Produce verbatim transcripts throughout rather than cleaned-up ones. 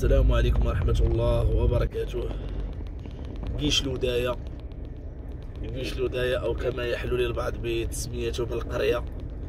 السلام عليكم ورحمة الله وبركاته. قيش لوداية قيش لوداية أو كما يحلو للبعض بتسميته بالقرية.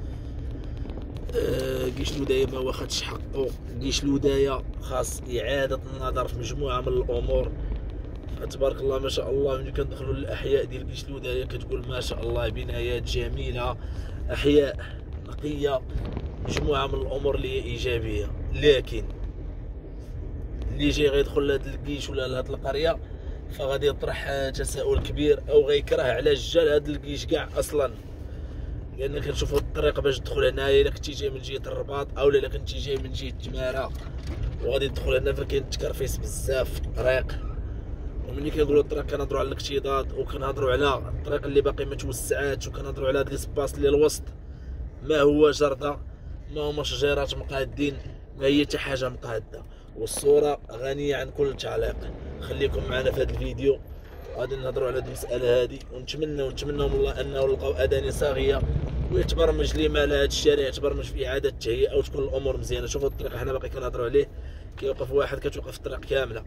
أه قيش لوداية ما واخدش حقه. قيش لوداية خاص إعادة النظر في مجموعة من الأمور. تبارك الله ما شاء الله، ملي كندخلوا للأحياء ديال قيش لوداية كتقول ما شاء الله بنايات جميلة، أحياء نقية، مجموعة من الأمور اللي هي إيجابية. لكن اللي جاي غيدخل لهاد الكيش ولا لهاد القريه فغادي يطرح تساؤل كبير او غيكره علاش جا لهاد الكيش كاع اصلا. لان كنشوفوا الطريق باش تدخل هنايا الا كنتي جاي من جهه الرباط او الا كنتي جاي من جهه تماره وغادي تدخل هنا فكاين تكرفيس بزاف في الطريق. وملي كنقولوا الطريق كنهضروا على الاكتظاظ وكنهضروا على الطريق اللي باقي ما توسعاتش وكنهضروا على هاد ليسباس اللي الوسط ما هو جرده، ما هما شجيرات مقادين، ما هي حتى حاجه مقاده. والصوره غنيه عن كل تعليق. خليكم معنا في هذا الفيديو، غادي نهضروا على هذه المساله هذه، ونتمنى ونتمنى من الله انه لقاو اذان صاغيه ويتبرمج لما لا هذا الشارع يتبرمج في اعاده التهيئه وتكون الامور مزيانه. شوفوا الطريق حنا باقي كنهضروا عليه، كيوقف واحد كتوقف الطريق كامله.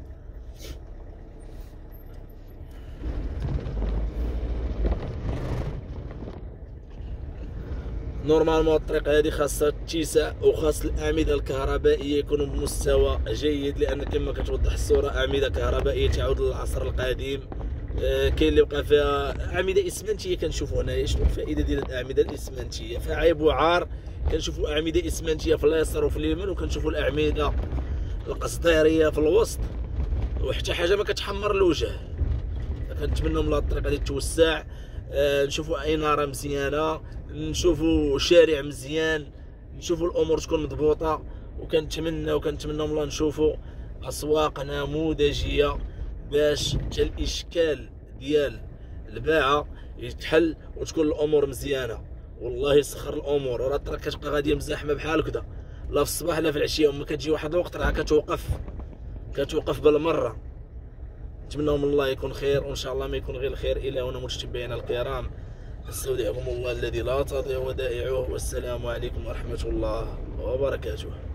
نورمالمون الطريق هذه خاصها تتسع وخاص الاعمده الكهربائيه يكونوا بمستوى جيد، لان كما كتوضح الصوره اعمده كهربائيه تعود للعصر القديم. آه كاين اللي بقى فيها اعمده اسمنتيه كنشوفوا هنايا. شنو الفائده ديال الاعمده الاسمنتيه؟ فعيب وعار. كنشوفوا اعمده اسمنتيه في اليسار وفي اليمين، وكنشوفوا الاعمده القصديريه في الوسط، وحتى حاجه ما كتحمر الوجه. كنتمنوا من الطريق هذه توسع، آه نشوفوا اناره مزيانه، نشوفوا شارع مزيان، نشوفوا الامور تكون مضبوطه. وكنتمنى وكنتمنى من الله نشوفوا اسواق نموذجيه باش حتى الاشكال ديال الباعه يتحل وتكون الامور مزيانه. والله يسخر الامور. وراه الطريق كتبقى غاديه مزاحمه بحال هكذا، لا في الصباح لا في العشيه، وما كتجي واحد الوقت راه كتوقف كتوقف بالمره. نتمنى من الله يكون خير، وان شاء الله ما يكون غير الخير. الى هنا متتبعينا الكرام، استودعكم الله الذي لا تضيع ودائعه، والسلام عليكم ورحمة الله وبركاته.